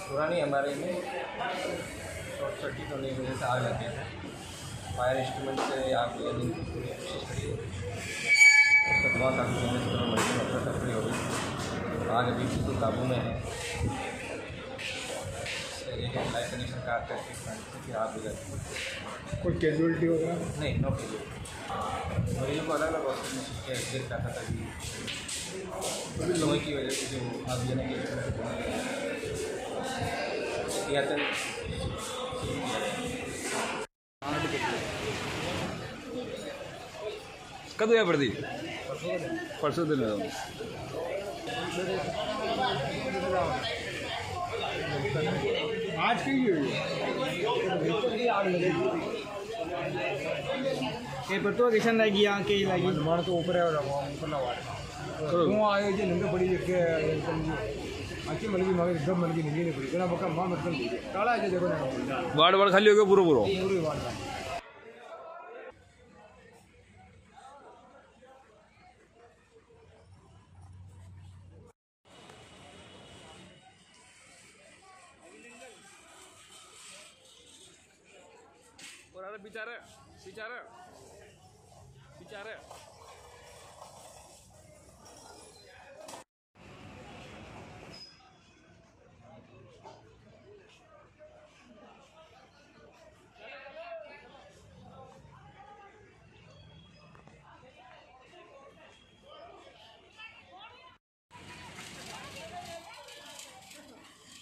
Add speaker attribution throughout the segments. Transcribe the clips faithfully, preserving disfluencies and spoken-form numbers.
Speaker 1: पुरानी हमारे में शॉर्ट सर्किट होने की वजह से आग लग गया था। फायर इंस्ट्रूमेंट से आग बुझाने की पूरी कोशिश करी, उसका धुआं काफ़ी होने से मशीन अपना सक्रिय हो गई। आग अभी बिल्कुल काबू में है। एक लाइट कनेक्शन का फिर आग बुझा।
Speaker 2: कोई कैजुअलिटी वगैरह
Speaker 1: नहीं, नो कैजुअलिटी। मरीजों को अलग अलग हॉस्पिटल में शिफ्ट किया, देख रहा था कि लोहे की वजह से जो आग बुझाने की
Speaker 3: कब हुआ पड़ती परसों दिन
Speaker 2: आज की हुई
Speaker 4: ये पतो किशन लगी यहाँ के लगी
Speaker 2: मार तो ऊपर है और ऊपर ना वाले वो आए जो नंगे बड़ी के अच्छी मलगी मगर एकदम मलगी नहीं नहीं पड़ी जरा बका मां मतलब काला है देखो ना
Speaker 3: वार्ड वार्ड खाली हो गया पूरा पूरा
Speaker 2: पूरी वार्ड का
Speaker 3: और अरे बेचारे बेचारे बेचारे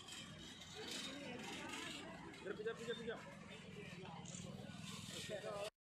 Speaker 3: पीछे पीछे पीछे